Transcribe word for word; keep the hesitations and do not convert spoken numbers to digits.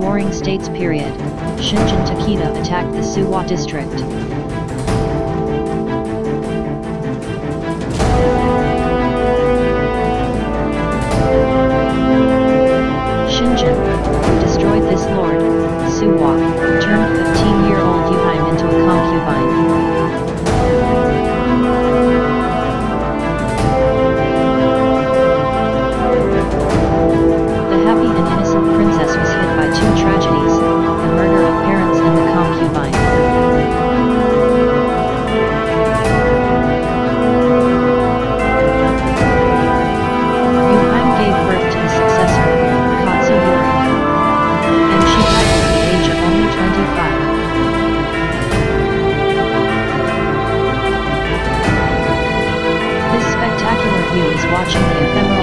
Warring States period, Shinjin Takeda attacked the Suwa district. Shinjin, who destroyed this lord, Suwa, turned fifteen-year-old Yuhaim into a concubine. The happy and innocent princess was hit by two tragedies, the murder of parents and the concubine. Yuhaim gave birth to the successor, Katsu Yori, and she died at the age of only twenty-five. This spectacular view is watching the ephemeral